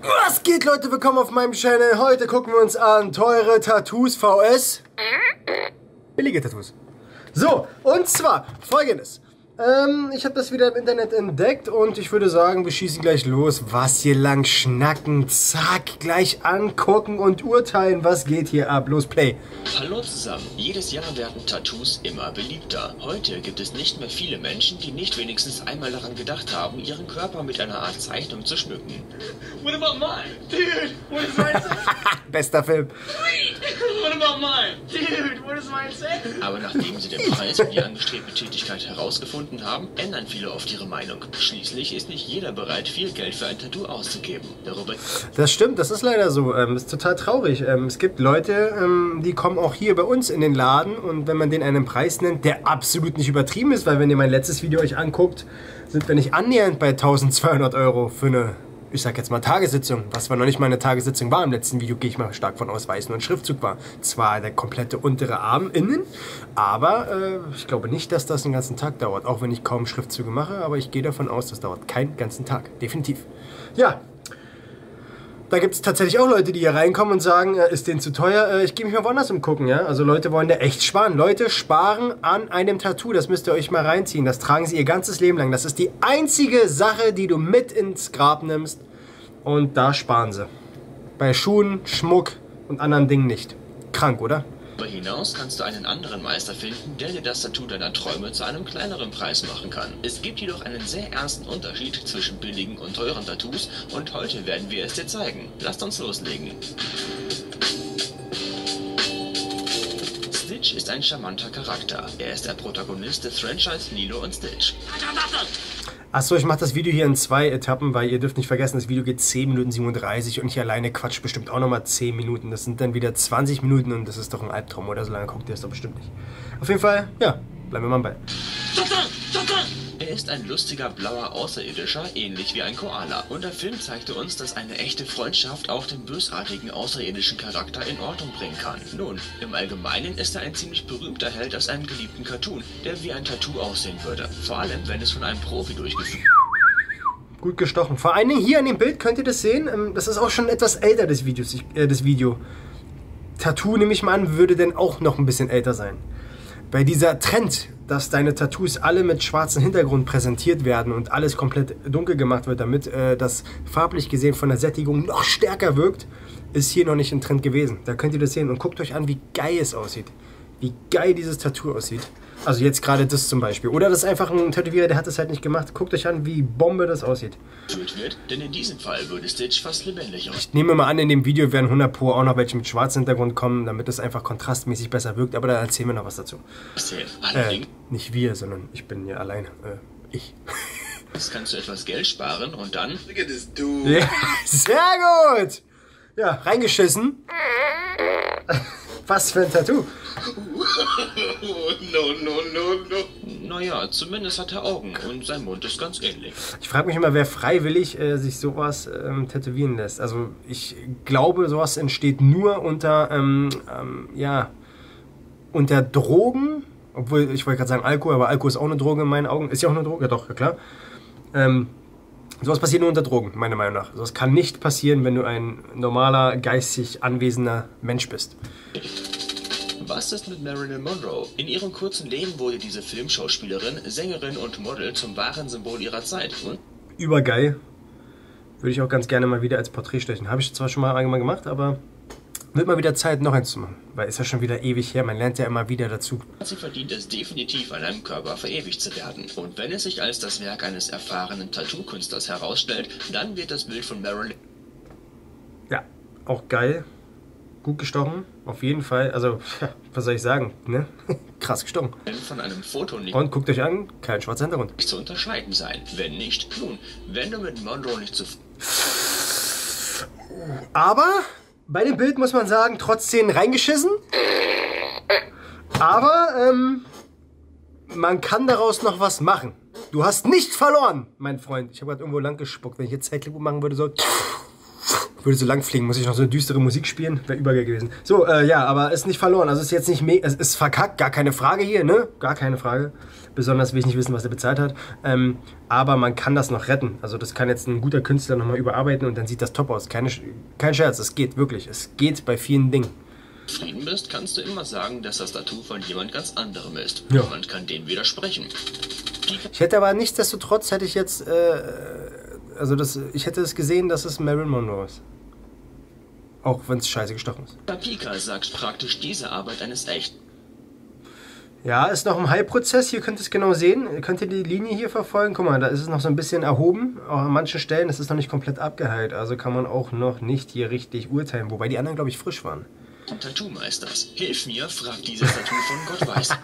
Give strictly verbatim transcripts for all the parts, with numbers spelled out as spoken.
Was geht, Leute? Willkommen auf meinem Channel. Heute gucken wir uns an teure Tattoos V S billige Tattoos. So, und zwar folgendes. Ähm, ich habe das wieder im Internet entdeckt und ich würde sagen, wir schießen gleich los. Was hier lang schnacken, zack, gleich angucken und urteilen, was geht hier ab. Los, Play. Hallo zusammen. Jedes Jahr werden Tattoos immer beliebter. Heute gibt es nicht mehr viele Menschen, die nicht wenigstens einmal daran gedacht haben, ihren Körper mit einer Art Zeichnung zu schmücken. What about mine? Dude, what does mine say? Bester Film. What about mine? Dude, what does mine say? Aber nachdem sie den Preis für die angestrebte Tätigkeit herausgefunden haben, ändern viele oft ihre Meinung. Schließlich ist nicht jeder bereit, viel Geld für ein Tattoo auszugeben. Darüber Das stimmt, das ist leider so. Ähm, ist total traurig. Ähm, es gibt Leute, ähm, die kommen auch hier bei uns in den Laden und wenn man den einen Preis nennt, der absolut nicht übertrieben ist, weil wenn ihr mein letztes Video euch anguckt, sind wir nicht annähernd bei eintausendzweihundert Euro für eine, ich sag jetzt mal, Tagessitzung. Was war noch nicht mal eine Tagessitzung war im letzten Video, gehe ich mal stark von aus, weil es nur ein Schriftzug war. Zwar der komplette untere Arm innen, aber äh, ich glaube nicht, dass das einen ganzen Tag dauert. Auch wenn ich kaum Schriftzüge mache, aber ich gehe davon aus, das dauert keinen ganzen Tag. Definitiv. Ja. Da gibt es tatsächlich auch Leute, die hier reinkommen und sagen, äh, ist denen zu teuer, äh, ich gehe mich mal woanders umgucken, ja. Also Leute wollen da echt sparen. Leute sparen an einem Tattoo, das müsst ihr euch mal reinziehen. Das tragen sie ihr ganzes Leben lang. Das ist die einzige Sache, die du mit ins Grab nimmst und da sparen sie. Bei Schuhen, Schmuck und anderen Dingen nicht. Krank, oder? Darüber hinaus kannst du einen anderen Meister finden, der dir das Tattoo deiner Träume zu einem kleineren Preis machen kann. Es gibt jedoch einen sehr ernsten Unterschied zwischen billigen und teuren Tattoos und heute werden wir es dir zeigen. Lasst uns loslegen. Stitch ist ein charmanter Charakter. Er ist der Protagonist des Franchise Lilo und Stitch. Achso, ich mache das Video hier in zwei Etappen, weil ihr dürft nicht vergessen, das Video geht zehn Minuten siebenunddreißig und ich alleine quatsch bestimmt auch nochmal zehn Minuten. Das sind dann wieder zwanzig Minuten und das ist doch ein Albtraum, oder? So lange guckt ihr es doch bestimmt nicht. Auf jeden Fall, ja, bleiben wir mal bei. Er ist ein lustiger blauer Außerirdischer, ähnlich wie ein Koala. Und der Film zeigte uns, dass eine echte Freundschaft auch den bösartigen außerirdischen Charakter in Ordnung bringen kann. Nun, im Allgemeinen ist er ein ziemlich berühmter Held aus einem geliebten Cartoon, der wie ein Tattoo aussehen würde. Vor allem, wenn es von einem Profi durchgeführt wird. Gut gestochen. Vor allen Dingen hier an dem Bild könnt ihr das sehen. Das ist auch schon etwas älter, das Video. Das Video. Tattoo, nehme ich mal an, würde denn auch noch ein bisschen älter sein. Bei dieser Trend, dass deine Tattoos alle mit schwarzem Hintergrund präsentiert werden und alles komplett dunkel gemacht wird, damit äh, das farblich gesehen von der Sättigung noch stärker wirkt, ist hier noch nicht ein Trend gewesen. Da könnt ihr das sehen und guckt euch an, wie geil es aussieht. Wie geil dieses Tattoo aussieht. Also jetzt gerade das zum Beispiel. Oder das ist einfach ein Tätowierer, der hat das halt nicht gemacht. Guckt euch an, wie Bombe das aussieht. Wird, denn in diesem Fall würde Stitch fast lebendig aus. Ich nehme mal an, in dem Video werden hundert Pro auch noch welche mit schwarzem Hintergrund kommen, damit es einfach kontrastmäßig besser wirkt. Aber da erzählen wir noch was dazu. Äh, nicht wir, sondern ich bin ja alleine. Äh, ich. Jetzt kannst du etwas Geld sparen und dann... Look at this dude. Ja, sehr gut. Ja, reingeschissen. Was für ein Tattoo. No, no, no, no. Naja, zumindest hat er Augen und sein Mund ist ganz ähnlich. Ich frage mich immer, wer freiwillig äh, sich sowas ähm, tätowieren lässt. Also ich glaube, sowas entsteht nur unter, ähm, ähm, ja, unter Drogen. Obwohl, ich wollte gerade sagen Alkohol, aber Alkohol ist auch eine Droge in meinen Augen. Ist ja auch eine Droge? Ja doch, ja klar. Ähm, sowas passiert nur unter Drogen, meiner Meinung nach. Sowas kann nicht passieren, wenn du ein normaler, geistig anwesender Mensch bist. Was ist mit Marilyn Monroe? In ihrem kurzen Leben wurde diese Filmschauspielerin, Sängerin und Model zum wahren Symbol ihrer Zeit. Und Übergeil. Würde ich auch ganz gerne mal wieder als Porträt stechen. Habe ich zwar schon mal einmal gemacht, aber wird mal wieder Zeit, noch eins zu machen. Weil ist ja schon wieder ewig her, man lernt ja immer wieder dazu. sie verdient es definitiv, an einem Körper verewigt zu werden. Und wenn es sich als das Werk eines erfahrenen Tattoo-Künstlers herausstellt, dann wird das Bild von Marilyn... Ja, auch geil. Gut gestochen, auf jeden Fall. Also, was soll ich sagen, ne? Krass gestochen. von einem Foto nicht Und guckt euch an, kein schwarzer Hintergrund. zu unterscheiden sein. Wenn nicht, nun, wenn du mit Monroe nicht zu... Aber bei dem Bild muss man sagen, trotzdem reingeschissen. Aber ähm, man kann daraus noch was machen. Du hast nicht verloren, mein Freund. Ich habe gerade irgendwo lang gespuckt. Wenn ich jetzt Zeitlupe machen würde, so... würde so lang fliegen, muss ich noch so eine düstere Musik spielen, wäre übergeil gewesen. So, äh, ja, aber ist nicht verloren, also ist jetzt nicht mega, es ist verkackt, gar keine Frage hier, ne? Gar keine Frage. Besonders will ich nicht wissen, was er bezahlt hat. Ähm, aber man kann das noch retten. Also das kann jetzt ein guter Künstler nochmal überarbeiten und dann sieht das top aus. Keine, kein Scherz, es geht wirklich. Es geht bei vielen Dingen. Zufrieden bist, kannst du immer sagen, dass das Tattoo von jemand ganz anderem ist. Ja. Niemand kann dem widersprechen. Die Ich hätte aber nichtsdestotrotz, hätte ich jetzt, äh, also das, ich hätte es gesehen, dass es Marilyn Monroe ist. Auch wenn es scheiße gestochen ist. Pika sagt praktisch diese Arbeit eines echten. Ja, ist noch im Heilprozess. Hier könnt ihr es genau sehen. Könnt ihr die Linie hier verfolgen? Guck mal, da ist es noch so ein bisschen erhoben. Auch an manchen Stellen ist es noch nicht komplett abgeheilt. Also kann man auch noch nicht hier richtig urteilen. Wobei die anderen, glaube ich, frisch waren. Tattoo-Meisters. Hilf mir, fragt dieses Tattoo von Gott weiß.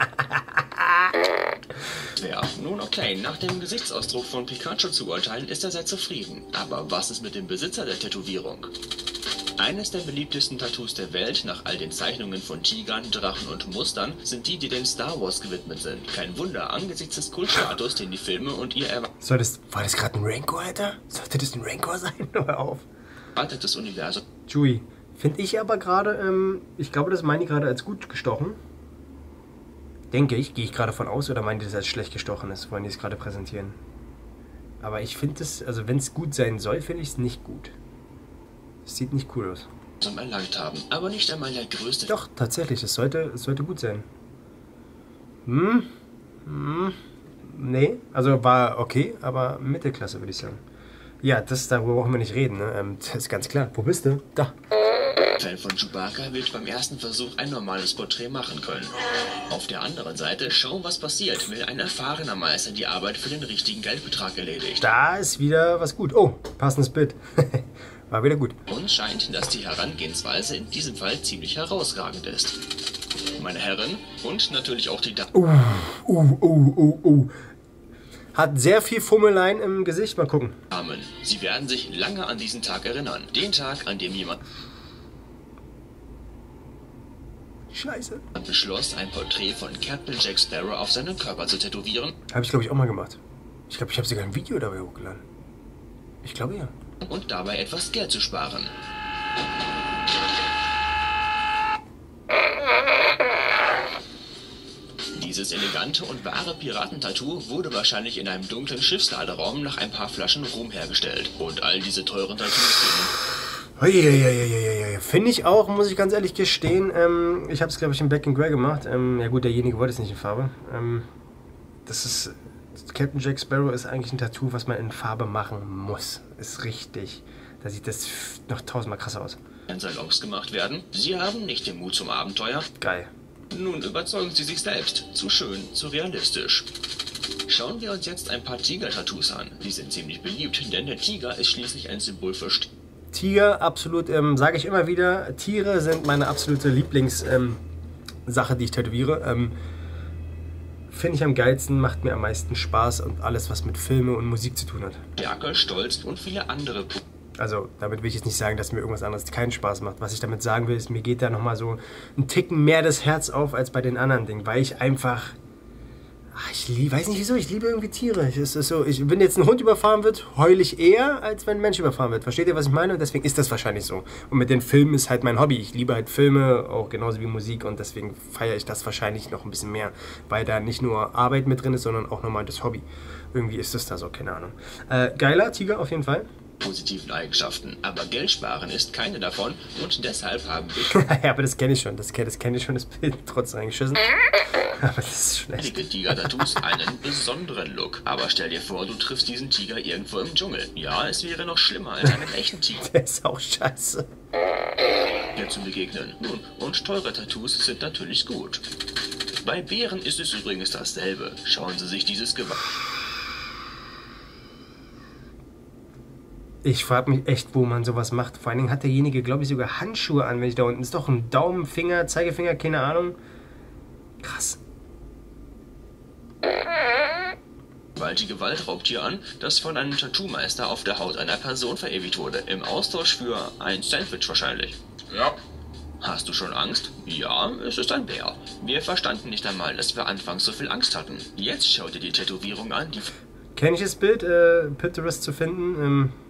Ja, nun okay, nach dem Gesichtsausdruck von Pikachu zu urteilen, ist er sehr zufrieden. Aber was ist mit dem Besitzer der Tätowierung? Eines der beliebtesten Tattoos der Welt, nach all den Zeichnungen von Tigern, Drachen und Mustern, sind die, die dem Star Wars gewidmet sind. Kein Wunder, angesichts des Kultstatus, den die Filme und ihr Soll das, war das gerade ein Rancor, Alter? Sollte das ein Rancor sein? Hör auf. erweitertes Universum. Chewie. Finde ich aber gerade, ähm, ich glaube, das meine ich gerade als gut gestochen. Denke ich, gehe ich gerade von aus, oder meint ihr das als schlecht gestochen ist, wollen die es gerade präsentieren? Aber ich finde es, also wenn es gut sein soll, finde ich es nicht gut. Es sieht nicht cool aus. Erlangt haben, aber nicht einmal der größte. Doch, tatsächlich, es sollte, es sollte gut sein. Hm? Hm? Nee, also war okay, aber Mittelklasse würde ich sagen. Ja, das, darüber brauchen wir nicht reden, ne? Ähm, das ist ganz klar. Wo bist du? Da. Fan von Chewbacca wird beim ersten Versuch ein normales Porträt machen können. Auf der anderen Seite, schauen, was passiert, will ein erfahrener Meister die Arbeit für den richtigen Geldbetrag erledigt. Da ist wieder was gut. Oh, passendes Bild. War wieder gut. Uns scheint, dass die Herangehensweise in diesem Fall ziemlich herausragend ist. Meine Herren und natürlich auch die Damen. Uh, uh, uh, uh, uh. Hat sehr viel Fummeleien im Gesicht. Mal gucken. Sie werden sich lange an diesen Tag erinnern. Den Tag, an dem jemand Scheiße. beschloss, ein Porträt von Captain Jack Sparrow auf seinem Körper zu tätowieren. Habe ich, glaube ich, auch mal gemacht. Ich glaube, ich habe sogar ein Video dabei hochgeladen. Ich glaube, ja. Und dabei etwas Geld zu sparen. Dieses elegante und wahre Piratentattoo wurde wahrscheinlich in einem dunklen Schiffsladeraum nach ein paar Flaschen Rum hergestellt. Und all diese teuren Tattoos Finde ich auch, muss ich ganz ehrlich gestehen. Ähm, ich habe es, glaube ich, in Black and Grey gemacht. Ähm, ja gut, derjenige wollte es nicht in Farbe. Ähm, das ist... Captain Jack Sparrow ist eigentlich ein Tattoo, was man in Farbe machen muss. Ist richtig. Da sieht das noch tausendmal krasser aus. Salons gemacht werden. Sie haben nicht den Mut zum Abenteuer. Geil. Nun überzeugen Sie sich selbst. Zu schön, zu realistisch. Schauen wir uns jetzt ein paar Tiger-Tattoos an. Die sind ziemlich beliebt, denn der Tiger ist schließlich ein Symbol für St Tiger, absolut, ähm, sage ich immer wieder. Tiere sind meine absolute Lieblingssache, ähm, die ich tätowiere. Ähm, Finde ich am geilsten, macht mir am meisten Spaß und alles, was mit Filme und Musik zu tun hat. Stärke, Stolz und viele andere Punkte. Also, damit will ich jetzt nicht sagen, dass mir irgendwas anderes keinen Spaß macht. Was ich damit sagen will, ist, mir geht da nochmal so ein Ticken mehr das Herz auf als bei den anderen Dingen, weil ich einfach... Ach, ich lieb, weiß nicht wieso, ich liebe irgendwie Tiere. Es ist so, ich, wenn jetzt ein Hund überfahren wird, heule ich eher, als wenn ein Mensch überfahren wird. Versteht ihr, was ich meine? Und deswegen ist das wahrscheinlich so. Und mit den Filmen ist halt mein Hobby. Ich liebe halt Filme, auch genauso wie Musik. Und deswegen feiere ich das wahrscheinlich noch ein bisschen mehr. Weil da nicht nur Arbeit mit drin ist, sondern auch nochmal das Hobby. Irgendwie ist das da so, keine Ahnung. Äh, geiler Tiger auf jeden Fall. Positiven Eigenschaften, aber Geld sparen ist keine davon und deshalb haben wir... Ja, aber das kenne ich schon, das kenne das kenn ich schon, das Bild trotzdem eingeschissen. Aber das ist schlecht. Tiger-Tattoos einen besonderen Look. Aber stell dir vor, du triffst diesen Tiger irgendwo im Dschungel. Ja, es wäre noch schlimmer als einem echten Tiger. Der ist auch scheiße. Der zu begegnen. Nun, und teure Tattoos sind natürlich gut. Bei Bären ist es übrigens dasselbe. Schauen Sie sich dieses Gewand... Ich frage mich echt, wo man sowas macht. Vor allen Dingen hat derjenige, glaube ich, sogar Handschuhe an, wenn ich da unten... Ist doch ein Daumen, Finger, Zeigefinger, keine Ahnung. Krass. Gewaltige Waldraubtier an, das von einem Tattoo-Meister auf der Haut einer Person verewigt wurde. Im Austausch für ein Sandwich wahrscheinlich. Ja. Hast du schon Angst? Ja, es ist ein Bär. Wir verstanden nicht einmal, dass wir anfangs so viel Angst hatten. Jetzt schau dir die Tätowierung an, die... Kenne ich das Bild, äh, Pinterest zu finden. Ähm,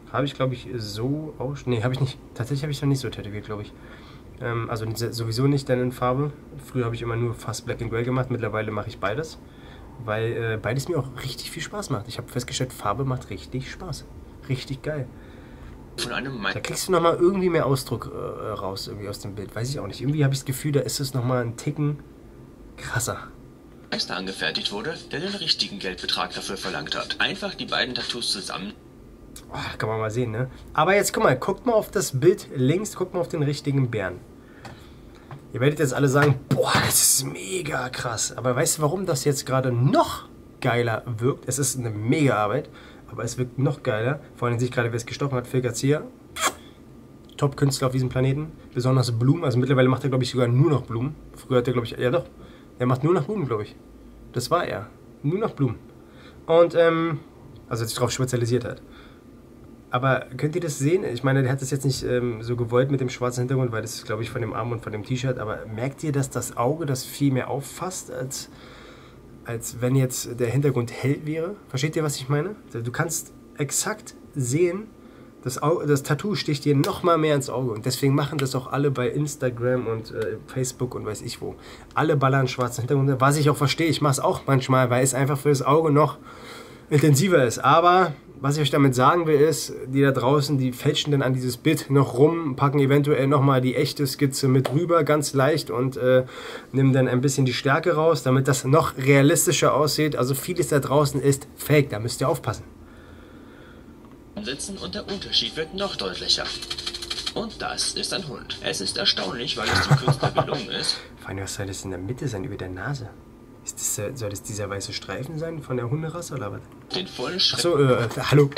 Habe ich, glaube ich, so auch... Nee, habe ich nicht. Tatsächlich habe ich es noch nicht so tätowiert, glaube ich. Ähm, also sowieso nicht dann in Farbe. Früher habe ich immer nur fast Black and Grey gemacht. Mittlerweile mache ich beides. Weil äh, beides mir auch richtig viel Spaß macht. Ich habe festgestellt, Farbe macht richtig Spaß. Richtig geil. Von einem Da kriegst du nochmal irgendwie mehr Ausdruck äh, raus irgendwie aus dem Bild. Weiß ich auch nicht. Irgendwie habe ich das Gefühl, da ist es nochmal ein Ticken krasser. Meister angefertigt wurde, der den richtigen Geldbetrag dafür verlangt hat. Einfach die beiden Tattoos zusammen. Oh, kann man mal sehen, ne? Aber jetzt guck mal, guckt mal auf das Bild links, guckt mal auf den richtigen Bären. Ihr werdet jetzt alle sagen, boah, das ist mega krass. Aber weißt du, warum das jetzt gerade noch geiler wirkt? Es ist eine mega Arbeit, aber es wirkt noch geiler. Vor allem sehe ich gerade, wer es gestochen hat, Phil Garcia. Top-Künstler auf diesem Planeten. Besonders Blumen. Also mittlerweile macht er, glaube ich, sogar nur noch Blumen. Früher hat er, glaube ich, ja doch. Er macht nur noch Blumen, glaube ich. Das war er. Nur noch Blumen. Und, ähm, also sich darauf spezialisiert hat. Aber könnt ihr das sehen? Ich meine, der hat das jetzt nicht ähm, so gewollt mit dem schwarzen Hintergrund, weil das ist, glaube ich, von dem Arm und von dem T-Shirt. Aber merkt ihr, dass das Auge das viel mehr auffasst, als, als wenn jetzt der Hintergrund hell wäre? Versteht ihr, was ich meine? Du kannst exakt sehen, das, Auge, das Tattoo sticht dir noch mal mehr ins Auge. Und deswegen machen das auch alle bei Instagram und äh, Facebook und weiß ich wo. Alle ballern schwarzen Hintergrund. Was ich auch verstehe, ich mache es auch manchmal, weil es einfach für das Auge noch intensiver ist. Aber was ich euch damit sagen will, ist, die da draußen, die fälschen dann an dieses Bild noch rum, packen eventuell nochmal die echte Skizze mit rüber, ganz leicht, und äh, nehmen dann ein bisschen die Stärke raus, damit das noch realistischer aussieht. Also vieles da draußen ist fake, da müsst ihr aufpassen. Sitzen und der Unterschied wird noch deutlicher. Und das ist ein Hund. Es ist erstaunlich, weil es dem Künstler gelungen ist. Vor allem, was soll das in der Mitte sein, über der Nase? Ist das, äh, soll das dieser weiße Streifen sein von der Hunderasse oder was? Den vollen Schrecken Achso, äh, hallo.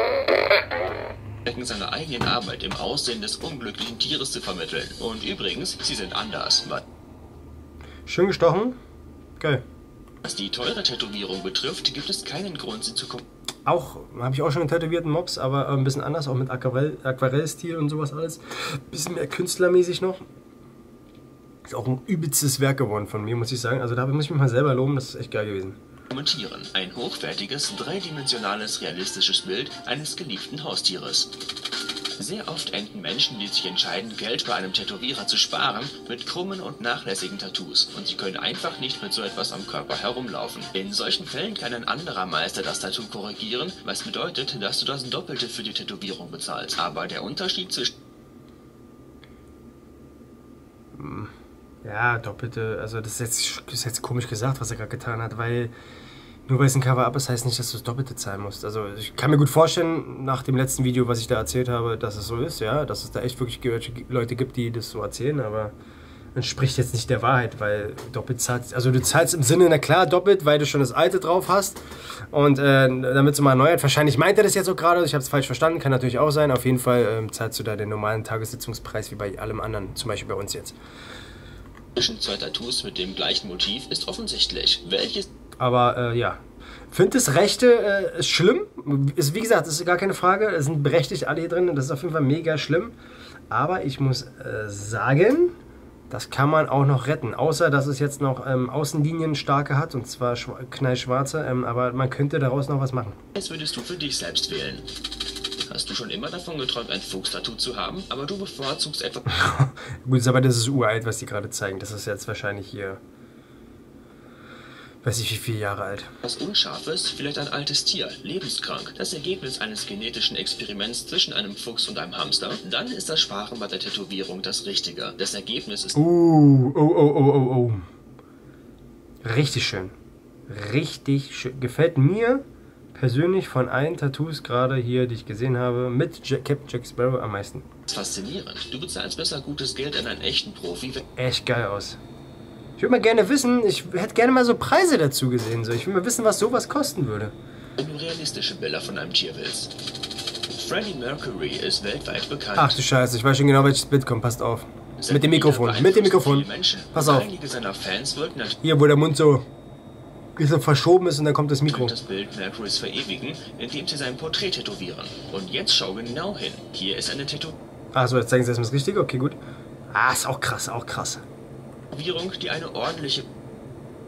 seiner eigenen Arbeit im Aussehen des unglücklichen Tieres zu vermitteln. Und übrigens, sie sind anders. Schön gestochen. Geil. Was die teure Tätowierung betrifft, gibt es keinen Grund, sie zu kopieren. Auch, habe ich auch schon einen tätowierten Mops, aber ein bisschen anders, auch mit Aquarell, Aquarellstil und sowas alles. Bisschen mehr künstlermäßig noch. Ist auch ein übelstes Werk geworden von mir, muss ich sagen. Also da muss ich mich mal selber loben, das ist echt geil gewesen. Kommentieren. Ein hochwertiges, dreidimensionales, realistisches Bild eines geliebten Haustieres. Sehr oft enden Menschen, die sich entscheiden, Geld bei einem Tätowierer zu sparen, mit krummen und nachlässigen Tattoos. Und sie können einfach nicht mit so etwas am Körper herumlaufen. In solchen Fällen kann ein anderer Meister das Tattoo korrigieren, was bedeutet, dass du das Doppelte für die Tätowierung bezahlst. Aber der Unterschied zwischen... Ja, Doppelte, also das ist jetzt, das ist jetzt komisch gesagt, was er gerade getan hat, weil nur weil es ein Cover-Up ist, heißt nicht, dass du das Doppelte zahlen musst. Also ich kann mir gut vorstellen, nach dem letzten Video, was ich da erzählt habe, dass es so ist, ja, dass es da echt wirklich Leute gibt, die das so erzählen, aber entspricht jetzt nicht der Wahrheit, weil doppelt zahlst, also du zahlst im Sinne, na klar, doppelt, weil du schon das alte drauf hast und äh, damit du mal erneuert, wahrscheinlich meint er das jetzt auch gerade, ich habe es falsch verstanden, kann natürlich auch sein, auf jeden Fall äh, zahlst du da den normalen Tagessitzungspreis wie bei allem anderen, zum Beispiel bei uns jetzt. Zwischen zwei Tattoos mit dem gleichen Motiv ist offensichtlich. Welches... Aber äh, ja, finde das Rechte äh, schlimm. Ist, wie gesagt, das ist gar keine Frage. Es sind berechtigt alle hier drin. Das ist auf jeden Fall mega schlimm. Aber ich muss äh, sagen, das kann man auch noch retten. Außer, dass es jetzt noch ähm, Außenlinien starke hat. Und zwar knallschwarze. Ähm, aber man könnte daraus noch was machen. Jetzt würdest du für dich selbst wählen. Hast du schon immer davon geträumt, ein Fuchstattoo zu haben? Aber du bevorzugst etwa... Gut, aber das ist uralt, was die gerade zeigen. Das ist jetzt wahrscheinlich hier... Weiß ich wie viele Jahre alt. Was Unscharfes, vielleicht ein altes Tier, lebenskrank. Das Ergebnis eines genetischen Experiments zwischen einem Fuchs und einem Hamster. Dann ist das Sparen bei der Tätowierung das Richtige. Das Ergebnis ist... Uh, oh, oh, oh, oh, oh. Richtig schön. Richtig schön. Gefällt mir persönlich von allen Tattoos gerade hier, die ich gesehen habe, mit Jack, Captain Jack Sparrow am meisten. Das ist faszinierend. Du bezahlst besser gutes Geld an einen echten Profi. Echt geil aus. Ich würde mal gerne wissen, ich hätte gerne mal so Preise dazu gesehen. So. Ich will mal wissen, was sowas kosten würde. Wenn du realistische Bilder von einem Tier willst. Freddie Mercury ist weltweit bekannt. Ach du Scheiße, ich weiß schon genau, welches Bild kommt. Passt auf. Mit dem Mikrofon, mit dem Mikrofon. Pass auf. Einige seiner Fans wollten hier, wo der Mund so, so verschoben ist und dann kommt das Mikro. das Bild Mercurys verewigen, indem sie sein Porträt tätowieren. Und jetzt schau genau hin. Hier ist eine Tätowierung. Achso, jetzt zeigen sie erstmal das Richtige. Okay, gut. Ah, ist auch krass, auch krass. Tätowierung, die eine ordentliche...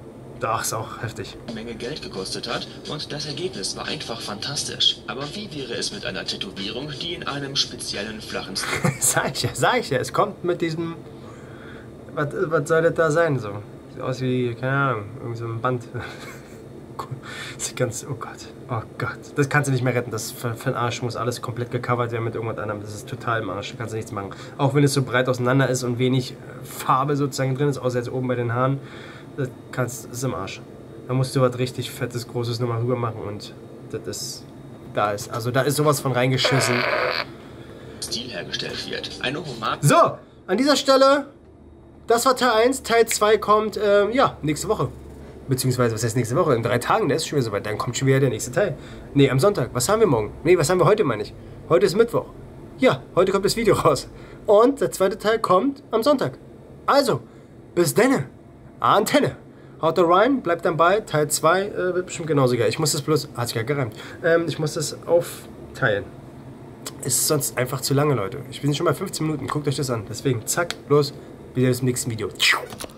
Ach, ist auch heftig. Eine Menge Geld gekostet hat und das Ergebnis war einfach fantastisch. Aber wie wäre es mit einer Tätowierung, die in einem speziellen flachen Stil... Sag ich ja, sag ich ja. Es kommt mit diesem... Was, was soll das da sein? So. Sieht aus wie, keine Ahnung, irgendwie so ein Band. Sieht ganz... Oh Gott. Oh Gott. Das kannst du nicht mehr retten. Das für, für den Arsch muss alles komplett gecovert werden mit irgendwas anderem. Das ist total im Arsch. Da kannst du nichts machen. Auch wenn es so breit auseinander ist und wenig Farbe sozusagen drin ist, außer jetzt oben bei den Haaren. Das, kannst, das ist im Arsch. Da musst du was richtig fettes, großes nochmal rüber machen und das ist... Da ist. Also da ist sowas von reingeschissen. Stil hergestellt wird. Eine Hommage. So, an dieser Stelle, das war Teil eins. Teil zwei kommt, ähm, ja, nächste Woche. Beziehungsweise, was heißt nächste Woche? In drei Tagen, der ist schon wieder soweit. Dann kommt schon wieder der nächste Teil. Nee, am Sonntag. Was haben wir morgen? Nee, was haben wir heute, meine ich? Heute ist Mittwoch. Ja, heute kommt das Video raus. Und der zweite Teil kommt am Sonntag. Also, bis denne. Antenne. Haut da rein, bleibt dann bei. Teil zwei äh, wird bestimmt genauso geil. Ich muss das bloß... Hat sich ja gereimt. Ähm, ich muss das aufteilen. Ist sonst einfach zu lange, Leute. Ich bin schon bei fünfzehn Minuten. Guckt euch das an. Deswegen, zack, los. Wieder bis zum nächsten Video.